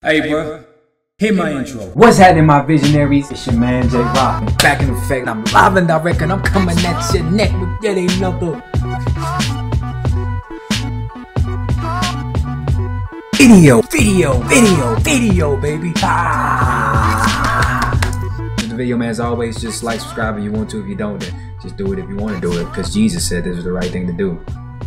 Hey, bro, hit my intro. What's happening, my visionaries? It's your man, J Rock. Back in effect, I'm live and direct, and I'm coming at your neck with yet another video, baby. The video, man, as always, just like, subscribe if you want to. If you don't, then just do it if you want to do it, because Jesus said this was the right thing to do.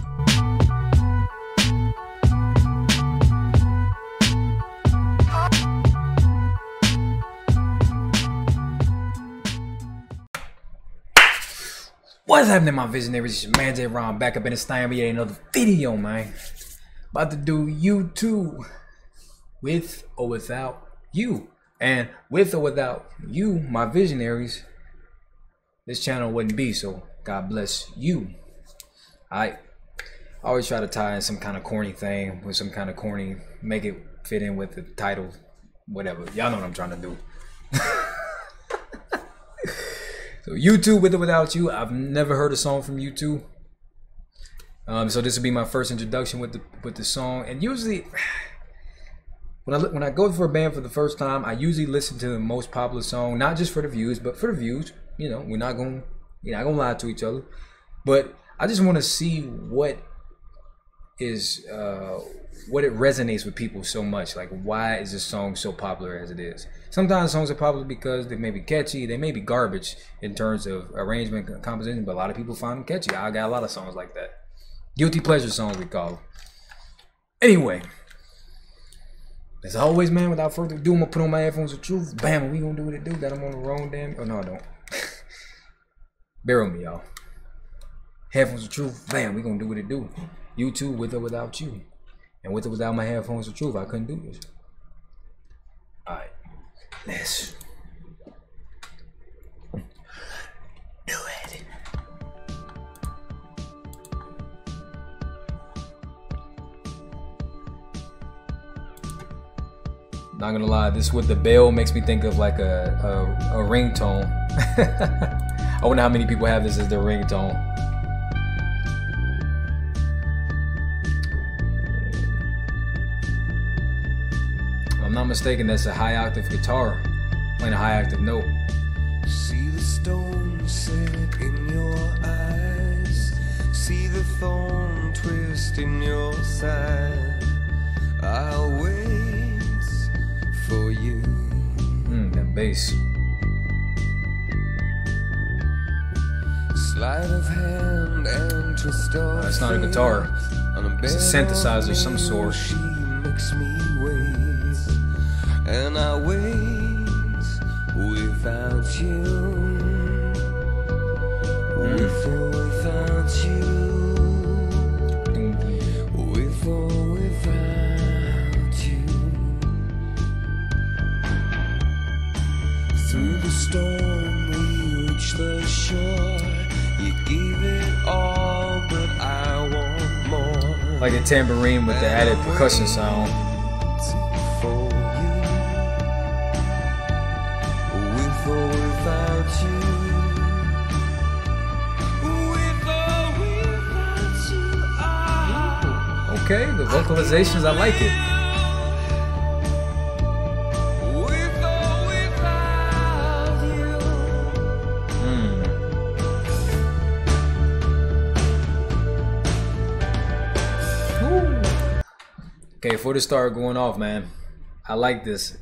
What's happening, my visionaries? It's your man J Ron back up in the stand with another video, man. About to do YouTube with or without you. And with or without you, my visionaries, this channel wouldn't be, so God bless you. I always try to tie in some kind of corny thing with some kind of corny, make it fit in with the title, whatever. Y'all know what I'm trying to do. So YouTube with or without you. I've never heard a song from YouTube, so this will be my first introduction with the song. And usually, when I go for a band for the first time, I usually listen to the most popular song, not just for the views, but for the views. You know, we're not gonna lie to each other, but I just want to see what it resonates with people so much. Like, why is this song so popular as it is? Sometimes songs are popular because they may be catchy, they may be garbage in terms of arrangement and composition, but a lot of people find them catchy. I got a lot of songs like that. Guilty pleasure songs, we call them. Anyway, as always, man, without further ado, I'm gonna put on my headphones of truth. Bam, we gonna do what it do. Got them on the wrong damn. Oh no, I don't. Bear with me, y'all. Headphones of truth. Bam, we gonna do what it do. YouTube with or without you. And with or without my headphones of truth, I couldn't do this. Alright. Let's do it. Not gonna lie, this with the bell makes me think of like a ringtone. I wonder how many people have this as their ringtone. If I'm not mistaken, that's a high octave guitar playing a high octave note. See the stone set in your eyes, see the thorn twist in your side. I'll wait for you. That bass. Sleight of hand and twist of It's not a guitar. It's a synthesizer of some sort. She makes me wait, and I wait without you. With or without you. With or without you. Through the storm we reach the shore. You give it all, but I want more. Like a tambourine with the added percussion sound. For you, with or without you, with or without you. Okay, the vocalizations, I like it. With or without you. Okay, before the start going off, man, I like this.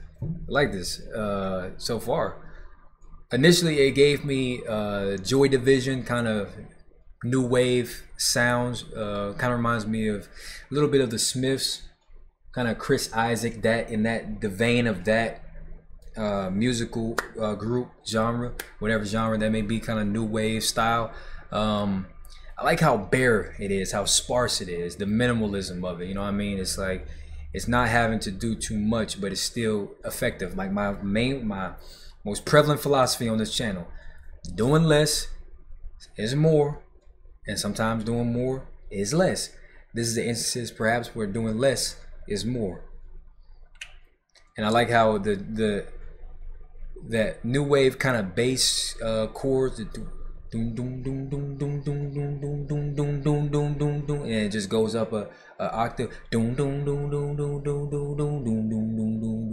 So far. Initially, it gave me Joy Division kind of new wave sounds. Kind of reminds me of a little bit of the Smiths, kind of Chris Isaac, the vein of that musical group genre, whatever genre that may be, kind of new wave style. I like how bare it is, how sparse it is, the minimalism of it. You know what I mean? It's like, it's not having to do too much, but it's still effective. Like my most prevalent philosophy on this channel: doing less is more, and sometimes doing more is less. This is the instances perhaps where doing less is more. And I like how that new wave kind of bass chords, the doom doom doom doom doom doom doom doom doom doom doom doom doom doom, and it just goes up a octave. Doom doom doom doom doom doom doom doom doom doom doom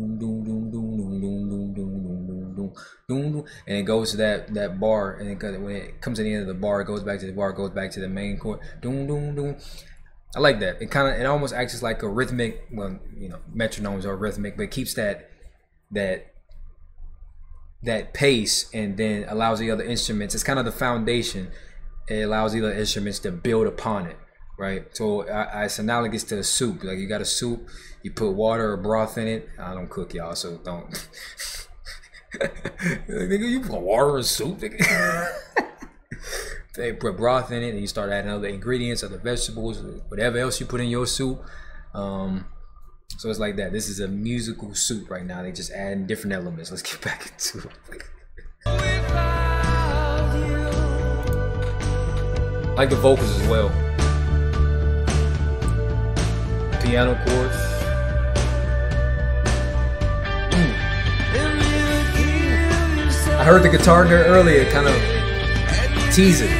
doom, doom, and it goes to that bar, and when it comes to the end of the bar, it goes back to the bar, goes back to the main chord, doom, doom, doom. I like that. It almost acts as like a rhythmic, well, you know, metronomes are rhythmic, but it keeps that pace, and then allows the other instruments. It's kind of the foundation. It allows the other instruments to build upon it, right? So it's analogous to a soup. Like you got a soup, you put water or broth in it. I don't cook, y'all, so don't. Nigga, you put water in soup, nigga. They put broth in it, and you start adding other ingredients, other vegetables, whatever else you put in your soup. So it's like that. This is a musical soup right now. They just adding different elements. Let's get back into it. I like the vocals as well. Piano chords. I heard the guitar there earlier, kind of teasing.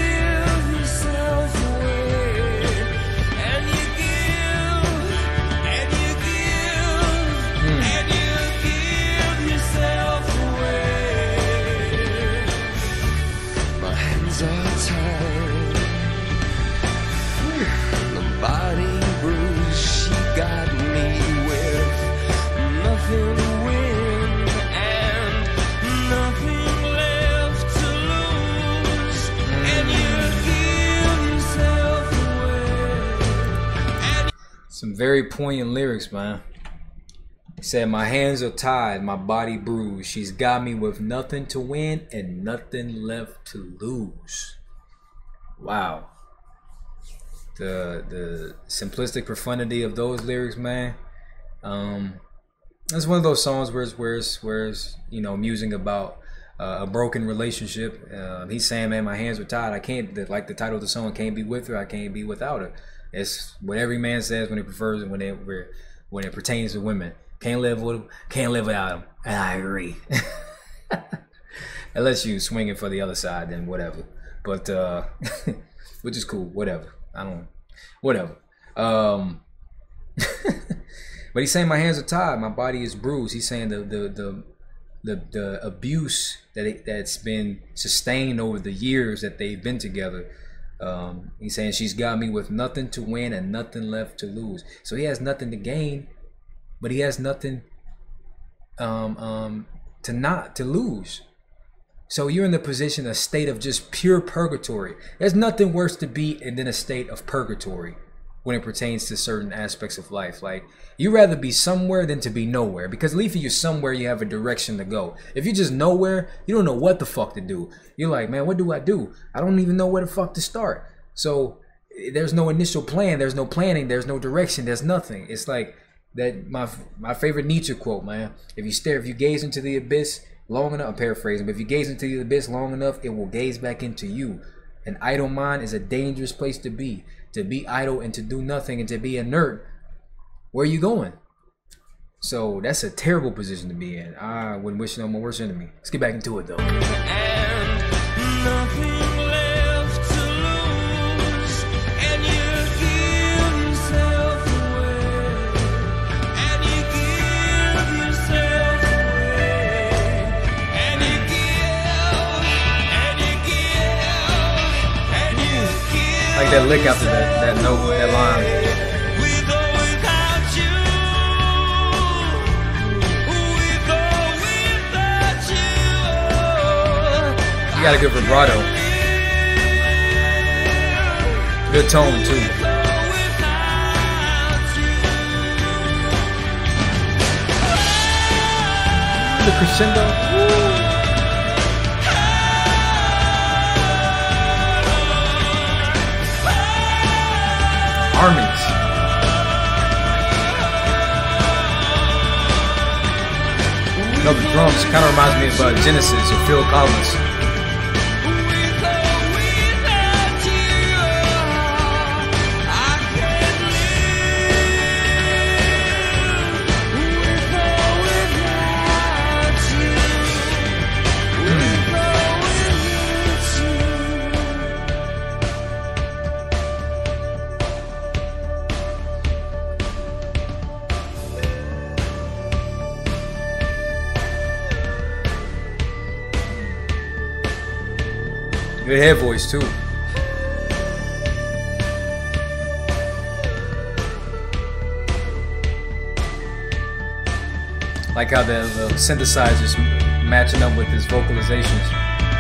Some very poignant lyrics, man. He said, my hands are tied, my body bruised. She's got me with nothing to win and nothing left to lose. Wow. The simplistic profundity of those lyrics, man. It's one of those songs where it's you know, musing about a broken relationship. He's saying, man, my hands are tied. I can't, like the title of the song, can't be with her, I can't be without her. It's what every man says when he prefers when it pertains to women. Can't live with them, can't live without them, and I agree. Unless you swinging for the other side, then whatever. But which is cool, whatever. Whatever. But he's saying my hands are tied, my body is bruised. He's saying the abuse that's been sustained over the years that they've been together. He's saying she's got me with nothing to win and nothing left to lose. So he has nothing to gain, but he has nothing to lose. So you're in the position, a state of just pure purgatory. There's nothing worse to be than a state of purgatory when it pertains to certain aspects of life. Like, you'd rather be somewhere than to be nowhere, because at least if you're somewhere, you have a direction to go. If you're just nowhere, you don't know what the fuck to do. You're like, man, what do? I don't even know where the fuck to start. So there's no initial plan, there's no planning, there's no direction, there's nothing. It's like that my favorite Nietzsche quote, man. If you gaze into the abyss long enough, I'm paraphrasing, but if you gaze into the abyss long enough, it will gaze back into you. An idle mind is a dangerous place to be. To be idle and to do nothing and to be inert, where are you going? So that's a terrible position to be in. I wouldn't wish it on my worst enemy. Let's get back into it though. And nothing left to lose, and you give yourself away, and you give yourself away, and you give, and you give, and you give. Like that lick after that note, that line. You got a good vibrato. Good tone too. The crescendo. Harmonies. No, the drums kind of reminds me of Genesis or Phil Collins. Good head voice too. Like how the synthesizers matching up with his vocalizations.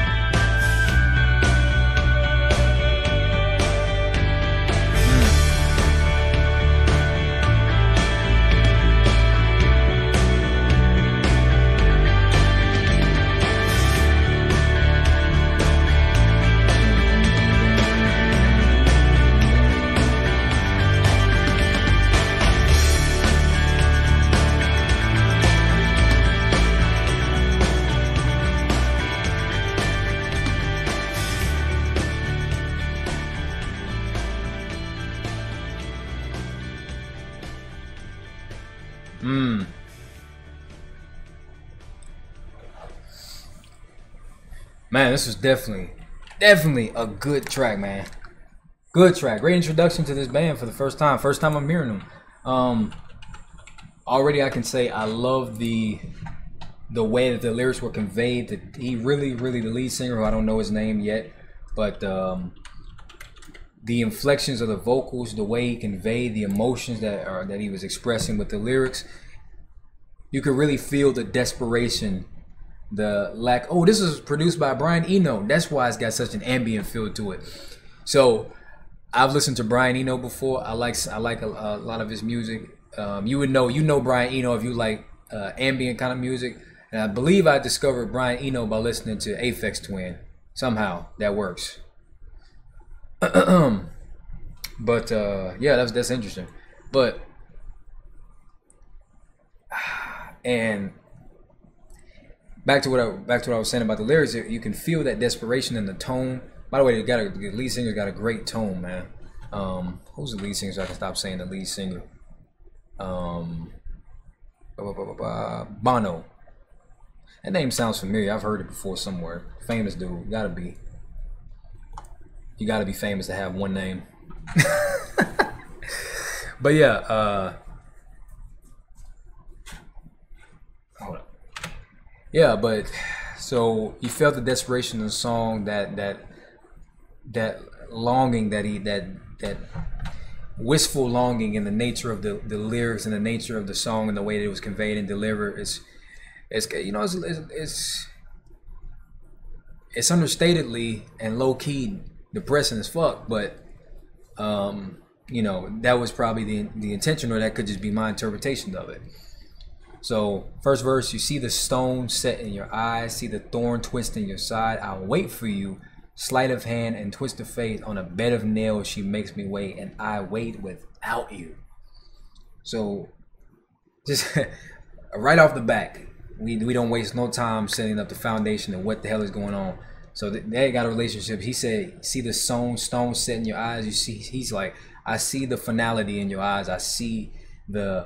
Man, this was definitely a good track, man. Good track. Great introduction to this band for the first time. First time I'm hearing them. Already I can say I love the way that the lyrics were conveyed. That he really, the lead singer, who I don't know his name yet, but the inflections of the vocals, the way he conveyed the emotions that he was expressing with the lyrics, you could really feel the desperation. The lack. Oh, this is produced by Brian Eno. That's why it's got such an ambient feel to it. So I've listened to Brian Eno before. I like a lot of his music. You know Brian Eno if you like ambient kind of music. And I believe I discovered Brian Eno by listening to Aphex Twin. Somehow that works. But yeah, that's interesting. But and back to what I was saying about the lyrics, you can feel that desperation in the tone. By the way, the lead singer's got a great tone, man. Who's the lead singer? So I can stop saying the lead singer. Bono. That name sounds familiar. I've heard it before somewhere. Famous dude. You gotta be famous to have one name. But yeah, hold up. Yeah, but so you felt the desperation in the song, that longing, that wistful longing in the nature of the lyrics and the nature of the song and the way that it was conveyed and delivered. It's understatedly and low key depressing as fuck, but that was probably the intention, or that could just be my interpretation of it. So first verse, you see the stone set in your eyes, see the thorn twist in your side. I'll wait for you, sleight of hand and twist of fate. On a bed of nails, she makes me wait, and I wait without you. So just right off the back, we don't waste no time setting up the foundation of what the hell is going on. So they got a relationship. He said, see the stone set in your eyes. You see, he's like, I see the finality in your eyes. I see the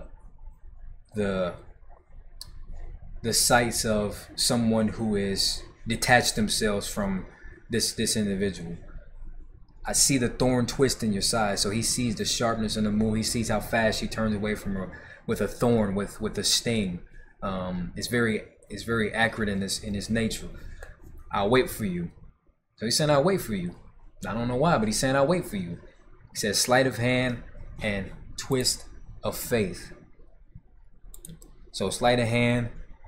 sights of someone who is detached themselves from this individual. I see the thorn twist in your side. So he sees the sharpness in the move. He sees how fast she turns away from her with a thorn, with a sting. It's very accurate in his nature. I'll wait for you. So he's saying, I'll wait for you. I don't know why, but he's saying, I'll wait for you. He says, sleight of hand and twist of faith. So sleight of hand,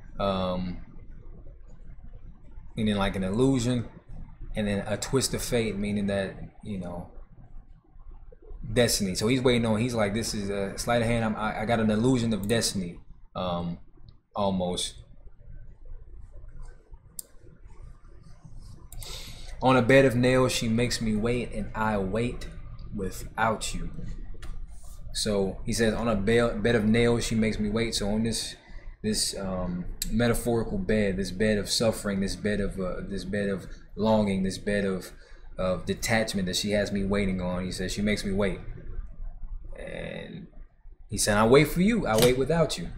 meaning like an illusion, and then a twist of fate, meaning that, destiny. So he's waiting on, he's like, this is a sleight of hand. I got an illusion of destiny, almost. On a bed of nails, she makes me wait, and I wait without you. So he says, on a bed of nails, she makes me wait. So on this metaphorical bed, this bed of suffering, this bed of longing, this bed of detachment that she has me waiting on, he says, she makes me wait. And he said, I wait for you, I wait without you.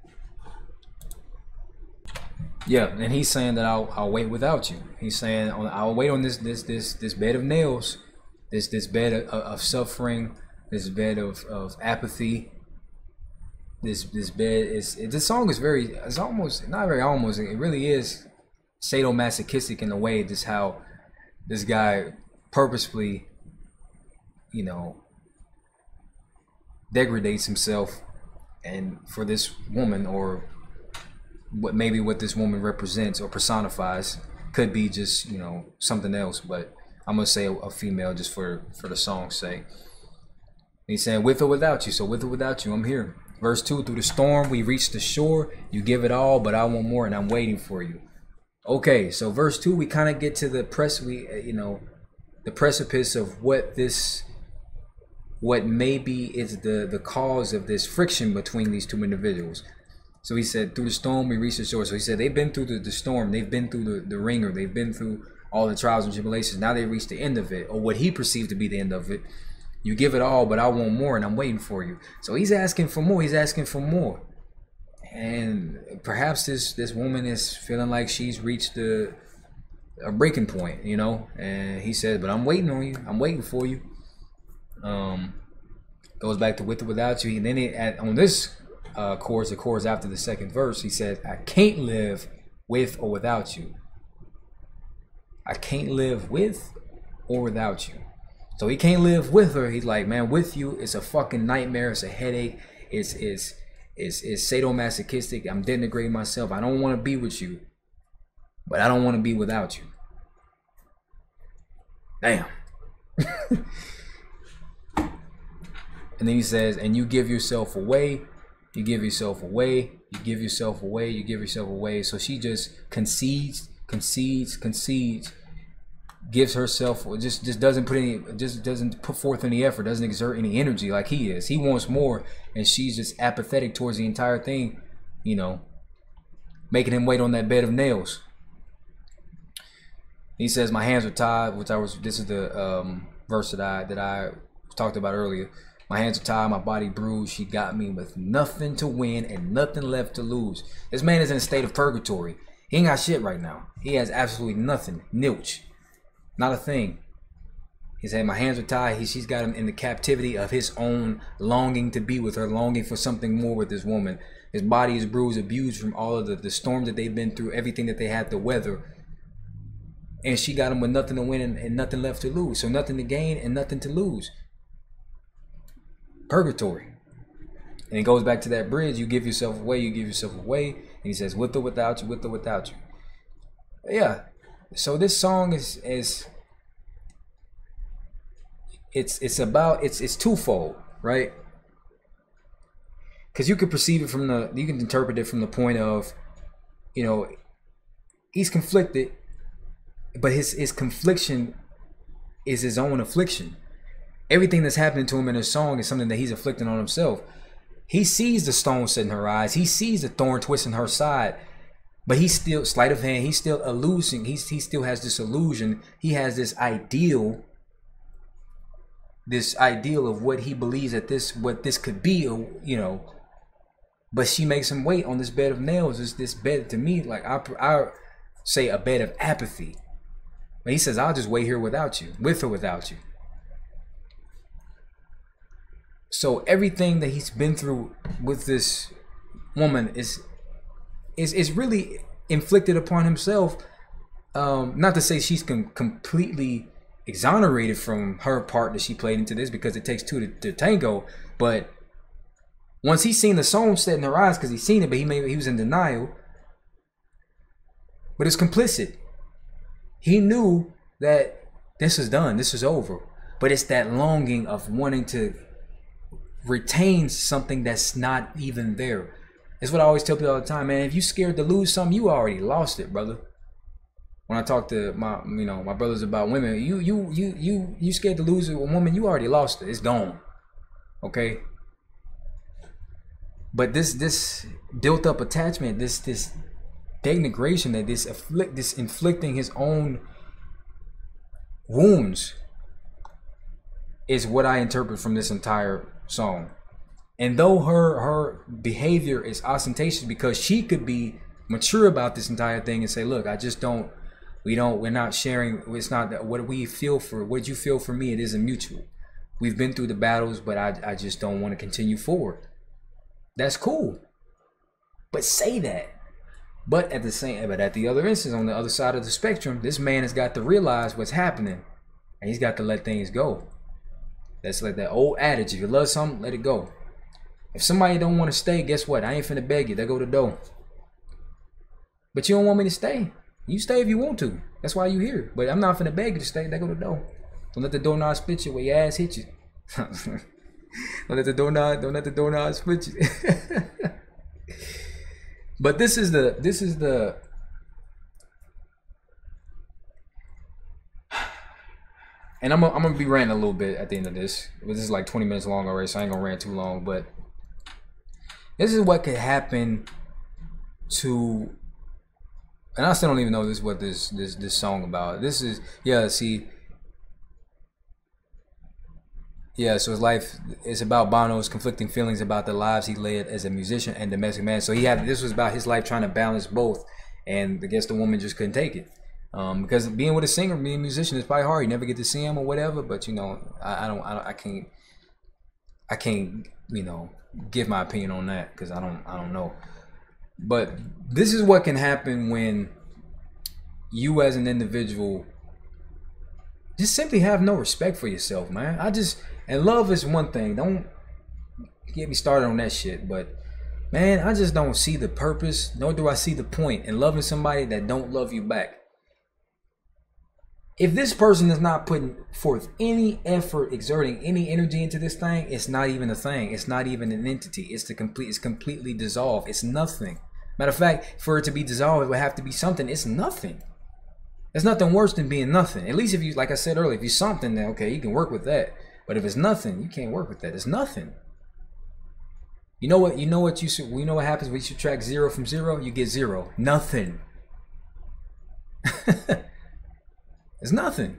Yeah, and he's saying that I'll wait without you. He's saying I'll wait on this bed of nails, this bed of suffering, this bed of apathy. This song is it's almost, not very almost, it really is sadomasochistic in a way, just how this guy purposefully, you know, degrades himself, and for this woman, or what this woman represents or personifies, could be just, you know, something else, but I'm gonna say a female just for the song's sake. He's saying, with or without you. So with or without you, I'm here. Verse 2, through the storm we reach the shore, you give it all, but I want more, and I'm waiting for you. Okay, so verse 2, we kind of get to the the precipice of what maybe is the cause of this friction between these two individuals. So he said, through the storm we reach the shore. So he said they've been through the storm, they've been through the ringer, they've been through all the trials and tribulations. Now they reached the end of it, or what he perceived to be the end of it. You give it all, but I want more, and I'm waiting for you. So he's asking for more. He's asking for more. And perhaps this woman is feeling like she's reached a breaking point, you know. And he says, but I'm waiting on you. I'm waiting for you. Goes back to with or without you. And then on this chorus, the chorus after the second verse, he says, I can't live with or without you. I can't live with or without you. So he can't live with her. He's like, man, with you, it's a fucking nightmare. It's a headache. It's sadomasochistic. I'm denigrating myself. I don't want to be with you, but I don't want to be without you. Damn. And then he says, and you give yourself away. You give yourself away. You give yourself away. You give yourself away. So she just concedes, gives herself, just doesn't put forth any effort, doesn't exert any energy like he is. He wants more, and she's just apathetic towards the entire thing, you know, making him wait on that bed of nails. He says, my hands are tied, this is the verse that I talked about earlier. My hands are tied, my body bruised. She got me with nothing to win and nothing left to lose. This man is in a state of purgatory. He ain't got shit right now. He has absolutely nothing. Nilch. Not a thing. He said, my hands are tied. She's got him in the captivity of his own longing to be with her, longing for something more with this woman. His body is bruised, abused from all of the storms that they've been through, everything that they had to weather. And she got him with nothing to win and nothing left to lose. So nothing to gain and nothing to lose. Purgatory. And it goes back to that bridge. You give yourself away. You give yourself away. And he says, with or without you, with or without you. Yeah. So this song is it's twofold, right? Because you can perceive it you can interpret it from the point of, you know, he's conflicted, but his confliction is his own affliction. Everything that's happening to him in his song is something that he's afflicting on himself. He sees the stone set in her eyes. He sees the thorn twisting her side. But he's still, sleight of hand, he's still illusion. He still has this illusion. He has this ideal of what he believes that what this could be, or, you know. But she makes him wait on this bed of nails. This bed, to me, like I say, a bed of apathy. But he says, I'll just wait here without you, with or without you. So everything that he's been through with this woman is really inflicted upon himself. Not to say she's completely exonerated from her part that she played into this, because it takes two to tango. But once he's seen the song set in her eyes, because he's seen it, but he was in denial. But it's complicit. He knew that this is done, this is over. But it's that longing of wanting to retain something that's not even there. It's what I always tell people all the time, man. If you scared to lose something, you already lost it, brother. When I talk to my brothers about women, you scared to lose a woman, you already lost it. It's gone. Okay. But this built up attachment, this denigration, that this inflicting his own wounds, is what I interpret from this entire song. And though her behavior is ostentatious, because she could be mature about this entire thing and say, look, we're not sharing, it's not that what we feel for, what you feel for me, it isn't mutual. We've been through the battles, but I just don't want to continue forward. That's cool. But say that. But at the other instance, on the other side of the spectrum, this man has got to realize what's happening, and he's got to let things go. That's like that old adage: if you love something, let it go. If somebody don't want to stay, guess what? I ain't finna beg you. There go the door. But you don't want me to stay. You stay if you want to. That's why you here. But I'm not finna beg you to stay. There go the door. Don't let the doorknob split you where your ass hit you. Don't let the doorknob split you. But this is the and I'm gonna be ranting a little bit at the end of this. This is like 20 minutes long already, so I ain't gonna rant too long. But this is what could happen to, and I still don't even know this what this song about. This is so his life is about Bono's conflicting feelings about the lives he led as a musician and domestic man. So this was about his life trying to balance both, and I guess the woman just couldn't take it. Because being with a singer, being a musician is probably hard. You never get to see him or whatever, but you know, I can't, you know, give my opinion on that because I don't know. But this is what can happen when you as an individual just simply have no respect for yourself, man. And love is one thing. Don't get me started on that shit, but man, I just don't see the purpose, nor do I see the point in loving somebody that don't love you back. If this person is not putting forth any effort, exerting any energy into this thing, it's not even a thing. It's not even an entity. It's completely dissolved. It's nothing. Matter of fact, for it to be dissolved, it would have to be something. It's nothing. There's nothing worse than being nothing. At least if you, like I said earlier, if you're something, then okay, you can work with that. But if it's nothing, you can't work with that. It's nothing. You know what happens when you subtract 0 from 0? You get 0. Nothing. It's nothing.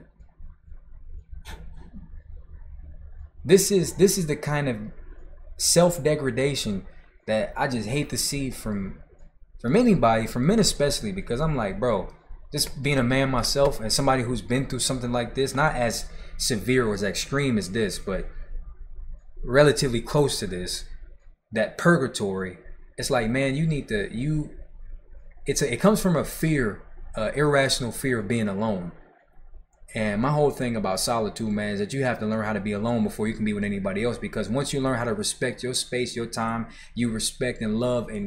This is the kind of self-degradation that I just hate to see from anybody, from men especially, because I'm like, bro, just being a man myself and somebody who's been through something like this, not as severe or as extreme as this, but relatively close to this, that purgatory. It's like, man, it comes from a fear, irrational fear of being alone. And my whole thing about solitude, man, is that you have to learn how to be alone before you can be with anybody else. Because once you learn how to respect your space, your time, you respect and love and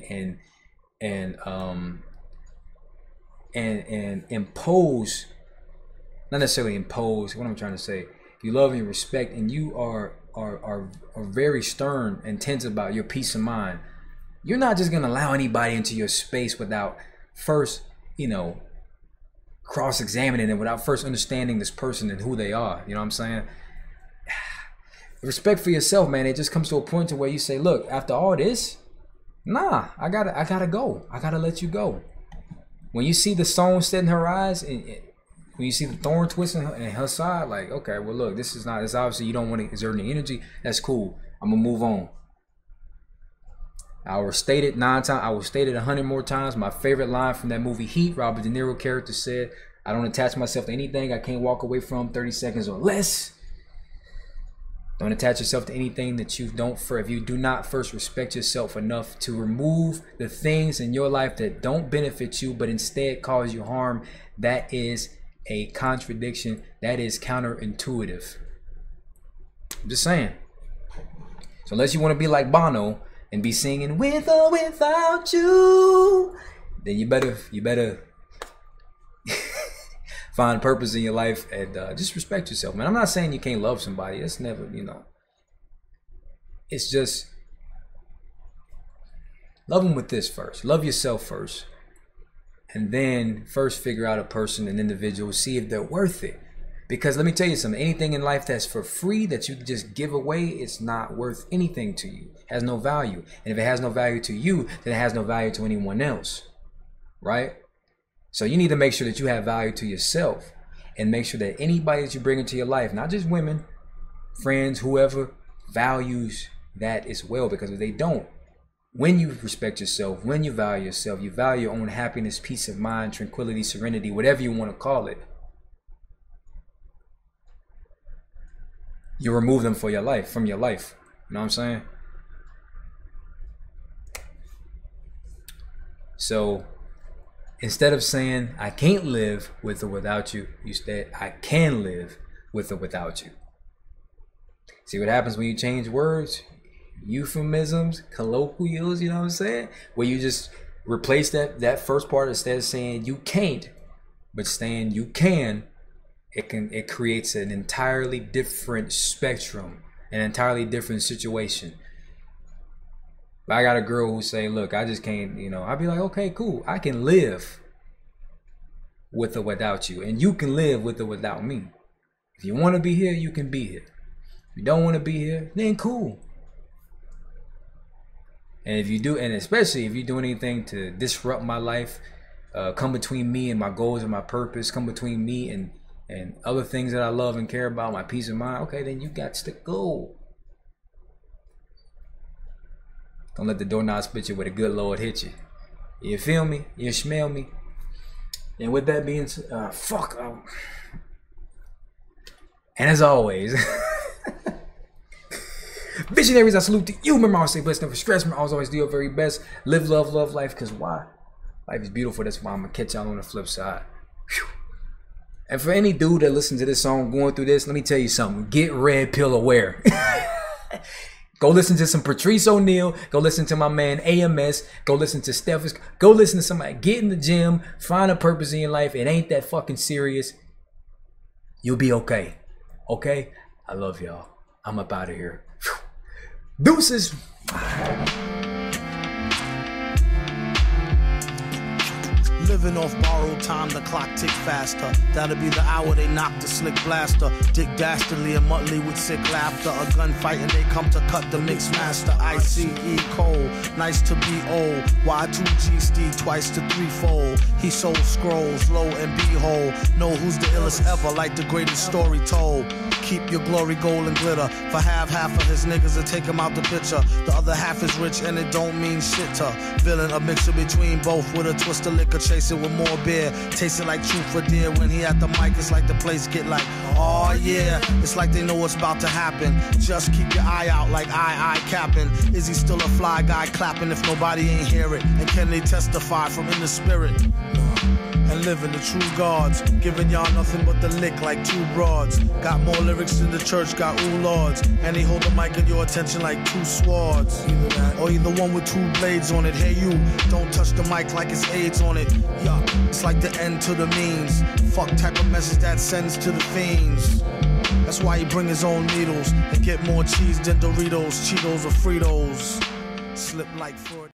impose, not necessarily impose. What I'm trying to say, you love and you respect, and you are very stern and tense about your peace of mind. You're not just gonna allow anybody into your space without first, you know, cross-examining them, without first understanding this person and who they are. You know what I'm saying? Respect for yourself, man. It just comes to a point to where you say, look, after all this, nah, I gotta go. I gotta let you go. When you see the stone set in her eyes, and when you see the thorn twisting in her side, like, okay, well, look, it's obviously you don't want to exert any energy. That's cool. I'm gonna move on. I will state it 9 times. I will state it 100 more times. My favorite line from that movie Heat, Robert De Niro character said, I don't attach myself to anything I can't walk away from 30 seconds or less. Don't attach yourself to anything that you don't, if you do not first respect yourself enough to remove the things in your life that don't benefit you, but instead cause you harm. That is a contradiction. That is counterintuitive. I'm just saying. So unless you want to be like Bono and be singing with or without you, then you better find purpose in your life and just respect yourself, man. I'm not saying you can't love somebody. It's never, you know. It's just love them with this first. Love yourself first, and then first figure out a person, an individual, see if they're worth it. Because let me tell you something, anything in life that's for free, that you can just give away, it's not worth anything to you. It has no value. And if it has no value to you, then it has no value to anyone else. Right? So you need to make sure that you have value to yourself, and make sure that anybody that you bring into your life, not just women, friends, whoever, values that as well. Because if they don't, when you respect yourself, when you value your own happiness, peace of mind, tranquility, serenity, whatever you want to call it, you remove them from your life. You know what I'm saying? So instead of saying I can't live with or without you, you said I can live with or without you. See what happens when you change words, euphemisms, colloquials, you know what I'm saying? Where you just replace that first part, instead of saying you can't, but saying you can, it creates an entirely different spectrum, an entirely different situation. If I got a girl who say, look, I just can't, you know, I'd be like, okay, cool. I can live with or without you, and you can live with or without me. If you want to be here, you can be here. If you don't want to be here, then cool. And if you do, and especially if you do anything to disrupt my life, come between me and my goals and my purpose, come between me and other things that I love and care about, my peace of mind, okay, then you got to go. Don't let the doorknob spit you where the good Lord hit you. You feel me? You smell me? And with that being said, and as always, visionaries, I salute to you. Remember, I always stay blessed, never stress. Remember, always do your very best. Live, love life. Because why? Life is beautiful. That's why I'm going to catch y'all on the flip side. Whew. And for any dude that listens to this song going through this, let me tell you something. Get red pill aware. Go listen to some Patrice O'Neal. Go listen to my man AMS. Go listen to Steph. Go listen to somebody. Get in the gym. Find a purpose in your life. It ain't that fucking serious. You'll be okay. Okay? I love y'all. I'm up out of here. Deuces. Living off borrowed time, the clock tick faster. That'll be the hour they knock the slick blaster. Dick Dastardly and Muttley with sick laughter. A gunfight and they come to cut the mix master. ICE Cole, nice to be old. Y2G Steve twice to threefold. He sold scrolls, lo and behold. Know who's the illest ever, like the greatest story told. Keep your glory gold and glitter. For half of his niggas to take him out the picture. The other half is rich and it don't mean shit to villain. A mixture between both with a twist of liquor. Chase it with more beer. Taste it like truth for dear. When he at the mic, it's like the place get like, oh yeah. It's like they know what's about to happen. Just keep your eye out like I capping. Is he still a fly guy clapping if nobody ain't hear it? And can they testify from in the spirit? And living the true gods, giving y'all nothing but the lick like two broads. Got more lyrics than the church got ooh lords. And they hold the mic in your attention like two swords. Either that, or either one with two blades on it. Hey you, don't touch the mic like it's AIDS on it. Yeah, it's like the end to the means. Fuck type of message that sends to the fiends. That's why he bring his own needles and get more cheese than Doritos, Cheetos, or Fritos. Slip like Freud.